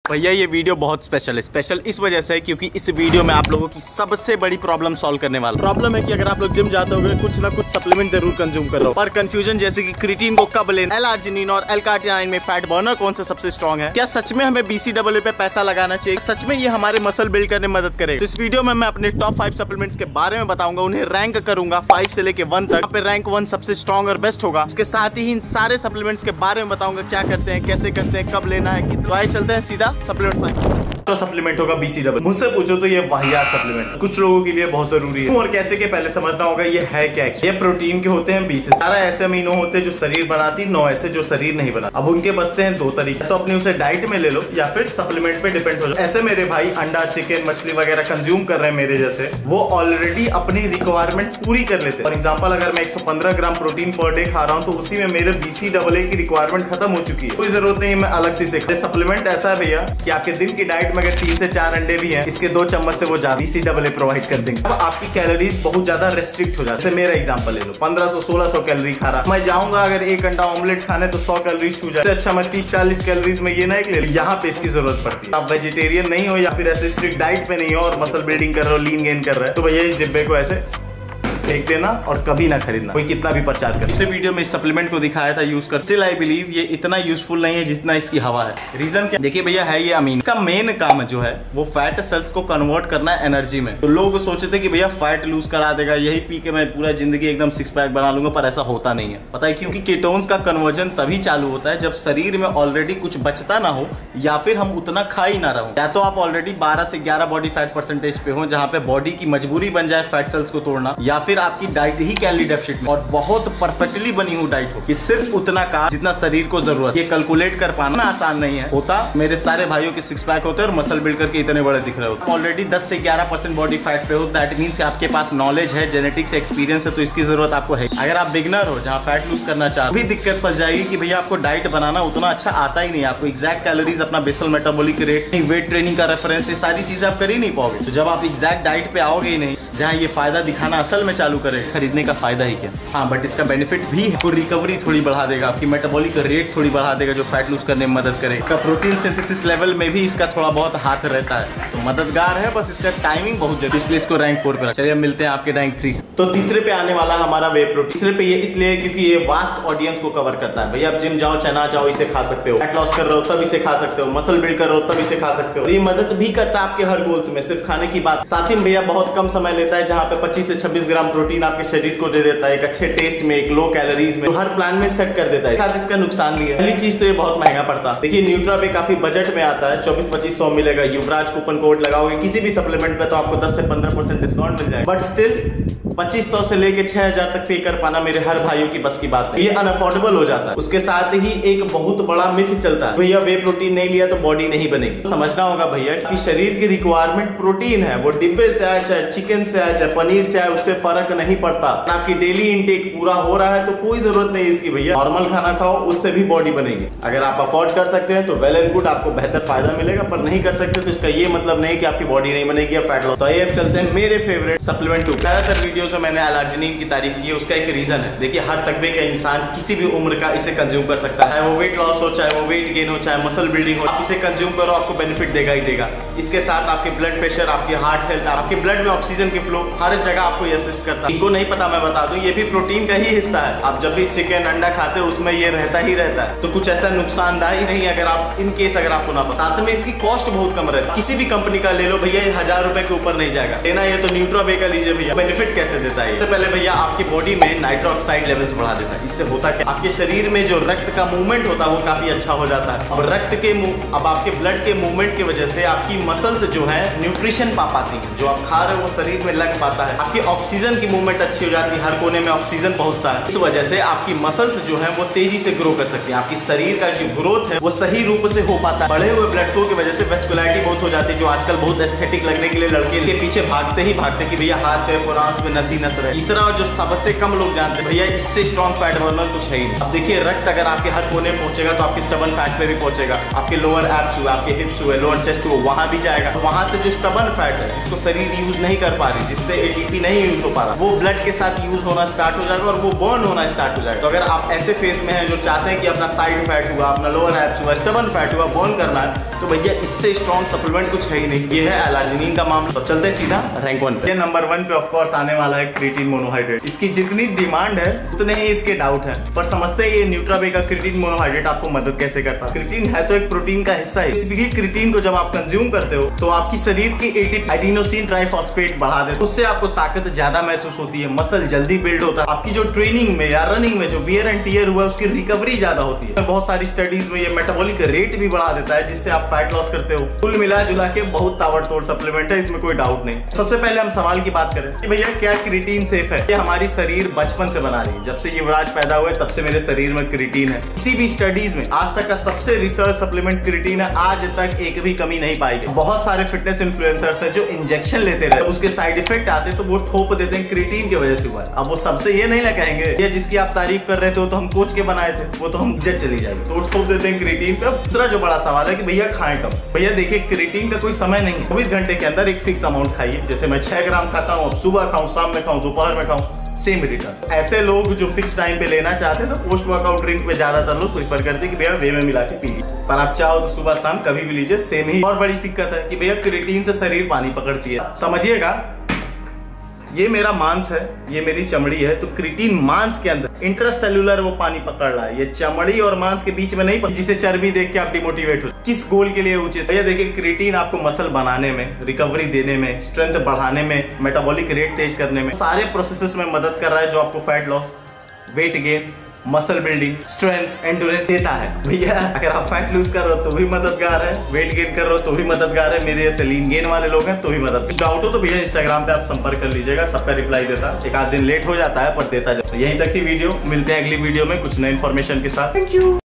भैया ये वीडियो बहुत स्पेशल है। स्पेशल इस वजह से क्योंकि इस वीडियो में आप लोगों की सबसे बड़ी प्रॉब्लम सॉल्व करने वाला। प्रॉब्लम है कि अगर आप लोग जिम जाते होंगे कुछ ना कुछ सप्लीमेंट जरूर कंज्यूम कर रहे हो, पर कंफ्यूजन जैसे कि क्रिएटिन को कब लेना, L-आर्जिनिन और L-कार्टिनाइन में फैट बर्नर कौन सा सबसे स्ट्रॉन्ग है, क्या सच में हमें BCAA पे पैसा लगाना चाहिए, सच में ये हमारे मसल बिल्ड करने में मदद करेगा। तो इस वीडियो में मैं अपने टॉप 5 सप्लीमेंट्स के बारे में बताऊंगा, उन्हें रैंक करूंगा 5 से लेके 1 तक। यहाँ पे रैंक 1 सबसे स्ट्रॉन्ग और बेस्ट होगा। इसके साथ ही इन सारे सप्लीमेंट्स के बारे में बताऊंगा, क्या करते हैं, कैसे करते हैं, कब लेना है, कितना। आइए चलते हैं सीधा सप्लीमेंट 5। तो सप्लीमेंट होगा BCAA। मुझसे पूछो तो ये वाहियात सप्लीमेंट कुछ लोगों के लिए बहुत जरूरी है। और कैसे के पहले समझना होगा ये है क्या। ये प्रोटीन के होते हैं 20 सारा ऐसे अमीनो होते हैं जो शरीर बनाती, 9 ऐसे जो शरीर नहीं बनाती। अब उनके बचते हैं 2 तरीके, तो अपने उसे डाइट में ले लो या फिर सप्लीमेंट पे डिपेंड हो जाओ। ऐसे मेरे भाई अंडा, चिकन, मछली वगैरह कंज्यूम कर रहे हैं मेरे जैसे, वो ऑलरेडी अपनी रिक्वायरमेंट्स पूरी कर लेते हैं। फॉर एग्जाम्पल अगर मैं 115 ग्राम प्रोटीन पर डे खा रहा हूँ तो उसी में मेरे BCAA की रिक्वायरमेंट खत्म हो चुकी है। कोई जरूरत नहीं है मैं अलग से सप्लीमेंट ऐसा है भैया कि आपके दिन की डाइट में अगर 3 से 4 अंडे भी हैं, इसके 2 चम्मच से वो ज्यादा BCAA प्रोवाइड कर देंगे। अब आपकी कैलोरीज बहुत ज्यादा रेस्ट्रिक्ट हो जाती है। मेरा एग्जांपल ले लो, 1500-1600 कैलोरी खा रहा, मैं जाऊंगा अगर 1 अंडा ऑमलेट खाने तो 100 कैलोरी छू जाए। अच्छा मैं 30-40 कैलोरीज में ये ना ले लो, यहाँ पे इसकी जरूरत पड़ती है। आप वेजिटेरियन नहीं हो या फिर ऐसे स्ट्रिक्ट डाइट पे नहीं हो और मसल बिल्डिंग कर रहे हो, लीन गेन कर रहे हो, तो भैया इस डिब्बे को ऐसे फेंक देना और कभी ना खरीदना, कोई कितना भी प्रचार करे। पिछले वीडियो में इस सप्लीमेंट को दिखाया था यूज कर, स्टिल आई बिलीव ये इतना यूजफुल नहीं है जितना इसकी हवा है। रीजन क्या, देखिए भैया है ये अमीन, इसका मेन काम जो है वो फैट सेल्स को कन्वर्ट करना है एनर्जी में। तो लोग सोचते थे कि भैया फैट लूज करा देगा, यही पी के मैं पूरा जिंदगी एकदम 6 पैक बना लूंगा, पर ऐसा होता नहीं है। पता है क्योंकि कीटोन्स का कन्वर्जन तभी चालू होता है जब शरीर में ऑलरेडी कुछ बचता ना हो या फिर हम उतना खा ही ना रहो, या तो आप ऑलरेडी 12 से 11 बॉडी फैट परसेंटेज पे हो जहां पे बॉडी की मजबूरी बन जाए फैट सेल्स को तोड़ना, या फिर आपकी डाइट ही कैलोरी डेफिसिट में और बहुत परफेक्टली बनी हुई डाइट हो कि सिर्फ उतना का जितना शरीर को जरूरत। ये कैलकुलेट कर पाना आसान नहीं है। होता मेरे सारे भाइयों के 6 पैक होते हैं और मसल बिल्ड करके इतने बड़े दिख रहे होते। ऑलरेडी 10 से 11% बॉडी फैट पे हो, दैट मींस आपके पास नॉलेज है, जेनेटिक्स, एक्सपीरियंस है, तो इसकी जरूरत आपको है। अगर आप बिगनर हो जहाँ फैट लूज करना चाहते भी दिक्कत फंस जाएगी कि भैया आपको डाइट बनाना उतना अच्छा आता ही नहीं, आपको एग्जैक्ट कैलोरीज, अपना basal metabolic rate, weight training का रेफरेंस, ये सारी चीजें आप कर ही नहीं पाओगे। तो जब आप एग्जैक्ट डाइट पे आओगे ही नहीं जहाँ ये फायदा दिखाना असल में चालू करे, खरीदने का फायदा ही क्या। हाँ बट इसका बेनिफिट भी है, तो रिकवरी थोड़ी बढ़ा देगा, आपकी मेटाबॉलिक रेट थोड़ी बढ़ा देगा जो फैट लूज करने में मदद करेगा। प्रोटीन सिंथेसिस लेवल में भी इसका थोड़ा बहुत हाथ रहता है, तो मददगार है, बस इसका टाइमिंग बहुत जरूरी, इसलिए इसको रैंक 4 पे। चलिए मिलते हैं आपके रैंक 3 से। तो तीसरे पे आने वाला हमारा वे प्रोटीन। तीसरे पे ये इसलिए क्योंकि ये वास्ट ऑडियंस को कवर करता है। भैया आप जिम जाओ चाहे ना जाओ इसे खा सकते हो, फैट लॉस कर रहे हो तब इसे खा सकते हो, मसल बिल्ड कर रहे हो तब इसे खा सकते हो, और ये मदद भी करता है आपके हर गोल्स में, सिर्फ खाने की बात। साथ ही भैया बहुत कम समय लेता है, जहाँ पे 25 से 26 ग्राम प्रोटीन आपके शरीर को दे देता है, एक अच्छे टेस्ट में, एक लो कैलोरीज में, तो हर प्लान में सेट कर देता है। साथ इसका नुकसान भी है। पहली चीज तो ये बहुत महंगा पड़ता है। देखिए न्यूट्रा पे काफी बजट में आता है, 24-2500 मिलेगा। युवराज कूपन कोड लगाओगे किसी भी सप्लीमेंट पे तो आपको 10 से 15% डिस्काउंट मिल जाएगा, बट स्टिल 2500 से लेके 6000 तक पे कर पाना मेरे हर भाइयों की बस की बात है, ये अनअफोर्डेबल हो जाता है। उसके साथ ही एक बहुत बड़ा मिथ चलता है, भैया वे प्रोटीन नहीं लिया तो बॉडी नहीं बनेगी। तो समझना होगा भैया कि शरीर की रिक्वायरमेंट प्रोटीन है, वो डिब्बे से आए चाहे चिकन से आए चाहे पनीर से आए, उससे फर्क नहीं पड़ता। आपकी डेली इनटेक पूरा हो रहा है तो कोई जरूरत नहीं इसकी भैया, नॉर्मल खाना खाओ उससे भी बॉडी बनेगी। अगर आप अफोर्ड कर सकते हैं तो वेल एंड गुड, आपको बेहतर फायदा मिलेगा, पर नहीं कर सकते तो इसका ये मतलब नहीं कि आपकी बॉडी नहीं बनेगी या फैट लॉस। तो ये चलते हैं मेरे फेवरेट सप्लीमेंट 2। ज्यादातर वीडियोस में मैंने L-आर्जिनिन की तारीफ की है, उसका एक रीजन है। देखिए हर तकबे का इंसान किसी भी उम्र का इसे कंज्यूम कर सकता है, वो वेट लॉस हो, चाहे वो वेट गेन हो, चाहे मसल बिल्डिंग हो, आप इसे कंज्यूम करो आपको बेनिफिट देगा ही देगा। इसके साथ आपके ब्लड प्रेशर, आपकी हार्ट हेल्थ, आपके ब्लड में ऑक्सीजन की फ्लो, हर जगह आपको असिस्ट करता है। इनको नहीं पता मैं बता दूं, ये भी प्रोटीन का ही हिस्सा है। आप जब भी चिकन अंडा खाते हो उसमें ये रहता ही रहता है, तो कुछ ऐसा नुकसानदायी नहीं है अगर आप इन केस अगर आपको ना पता। साथ में इसकी कॉस्ट बहुत कम रहता है, किसी भी कंपनी का ले लो भैया 1000 रुपए के ऊपर नहीं जाएगा। लेना ये तो न्यूट्राबे का लीजिए भैया। बेनिफिट कैसे देता है, सबसे पहले भैया आपकी बॉडी में नाइट्रो ऑक्साइड लेवल्स बढ़ा देता है। इससे होता क्या, आपके शरीर में जो रक्त का मूवमेंट होता है वो काफी अच्छा हो जाता है। अब आपके ब्लड के मूवमेंट की वजह से आपकी मसल्स जो है न्यूट्रिशन पा पाती है, जो आप खा रहे हो वो शरीर में लग पाता है। आपकी ऑक्सीजन की मूवमेंट अच्छी हो जाती है, हर कोने में ऑक्सीजन पहुंचता है। इस वजह से आपकी मसल्स जो है वो तेजी से ग्रो कर सकती है, आपकी शरीर का जो ग्रोथ है वो सही रूप से हो पाता है। बढ़े हुए ब्लड फ्लो की वजह से वेस्कुलरिटी बहुत हो जाती है, जो आजकल बहुत एस्थेटिक लगने के लिए लड़के के पीछे भागते ही भागते कि भैया हाथ पे फोरआर्म्स में नस ही नस रहे। तीसरा जो सबसे कम लोग जानते हैं, भैया इससे स्ट्रॉन्ग फैट बर्नर कुछ है ही नहीं। अब देखिए रक्त अगर आपके हर कोने में पहुंचेगा तो आपके स्टबन फैट पे भी पहुंचेगा, आपके लोअर एब्स हुए, आपके हिप्स हुए, लोअर चेस्ट हुए, वहां भी जाएगा। तो वहां से जो स्टबन फैट है जिसको शरीर यूज नहीं कर पा रही, जिससे एटीपी नहीं यूज हो पा रहा, वो ब्लड के साथ यूज होना स्टार्ट हो जाएगा और वो बर्न होना स्टार्ट हो जाएगा। तो अगर आप ऐसे फेज में हैं जो चाहते हैं कि अपना साइड फैट हुआ, अपना लोअर एब्स हुआ, स्टबन फैट हुआ बर्न करना है, तो भैया इससे स्ट्रॉन्ग सप्लीमेंट कुछ है ही नहीं। ये है एलार्जिनिन का मामला। तो चलते सीधा रैंक 1 पे। नंबर 1 पे ऑफ कोर्स आने वाला है क्रिएटिन मोनोहाइड्रेट। इसकी जितनी डिमांड है उतने ही इसके डाउट है, पर समझते हैं ये न्यूट्राबे का क्रिएटिन मोनोहाइड्रेट आपको मदद कैसे करता है। क्रिएटिन है तो एक प्रोटीन का हिस्सा है। स्पेसिफिकली क्रिएटिन को जब आप कंज्यूम करते हो तो आपकी शरीर की एडिनोसिन ट्राइफॉस्फेट बढ़ा देता है, उससे आपको ताकत ज्यादा महसूस होती है, मसल जल्दी बिल्ड होता है, आपकी जो ट्रेनिंग में या रनिंग में जो वियर एंड टियर हुआ है उसकी रिकवरी ज्यादा होती है। बहुत सारी स्टडीज में ये मेटाबॉलिक रेट भी बढ़ा देता है, जिससे आप फैट लॉस करते हो। कुल मिला जुला के बहुत ताबड़तोड़ सप्लीमेंट है, इसमें कोई डाउट नहीं। सबसे पहले हम सवाल की बात करें कि भैया क्या क्रिएटिन सेफ है? ये हमारी शरीर बचपन से बना रही है, जब से युवराज पैदा हुए तब से मेरे शरीर में क्रिएटिन है। किसी भी स्टडीज में आज तक का सबसे रिसर्च सप्लीमेंट क्रिएटिन है, आज तक एक भी कमी नहीं पाई गई। बहुत सारे फिटनेस इन्फ्लुएंसर्स हैं जो इंजेक्शन लेते रहे, उसके साइड इफेक्ट आते तो वो ठोप देते हैं क्रिएटिन की वजह से हुआ है। अब वो सबसे ये नहीं कहेंगे ये जिसकी आप तारीफ कर रहे थे वो तो हम कोच के बनाए थे, वो तो हम जज चली जाएगी, तो वो ठोप देते हैं क्रिएटिन पे। अब दूसरा जो बड़ा सवाल है कि भैया खाएं कब? भैया देखिए क्रिएटिन का कोई समय नहीं है, 24 घंटे के अंदर एक फिक्स अमाउंट खाइए। जैसे मैं 6 ग्राम खाता हूँ, अब सुबह खाऊं, शाम में खाऊं, दोपहर में खाऊं, सेम रिटर्न। ऐसे लोग जो फिक्स टाइम पे लेना चाहते हैं तो पोस्ट वर्कआउट ड्रिंक पे ज्यादातर लोग प्रीफर करते हैं कि भैया वे में मिला के पी लीजिए, पर आप चाहो तो सुबह शाम कभी भी लीजिए, सेम ही। और बड़ी दिक्कत है कि भैया क्रिएटिन से शरीर पानी पकड़ती है। समझिएगा ये मेरा मांस है, ये मेरी चमड़ी है, तो क्रिएटिन मांस के अंदर इंट्रासेल्युलर वो पानी पकड़ रहा है, ये चमड़ी और मांस के बीच में नहीं, जिसे चर्बी देख के आप डिमोटिवेट हो। किस गोल के लिए उचित है? ये देखिए क्रिएटिन आपको मसल बनाने में, रिकवरी देने में, स्ट्रेंथ बढ़ाने में, मेटाबॉलिक रेट तेज करने में, सारे प्रोसेसेस में मदद कर रहा है, जो आपको fat loss, weight gain, muscle building, strength, endurance देता है। भैया अगर आप फैट लूज कर रहे हो तो भी मददगार है, वेट गेन कर रहे हो तो भी मददगार है, मेरे जैसे लीन गेन वाले लोग हैं तो भी मदद। कुछ डाउट हो तो भैया इंस्टाग्राम पे आप संपर्क कर लीजिएगा, सबका रिप्लाई देता। एक आध दिन लेट हो जाता है पर देता। यहीं तक थी वीडियो, मिलते हैं अगली वीडियो में कुछ नई इन्फॉर्मेशन के साथ। Thank you.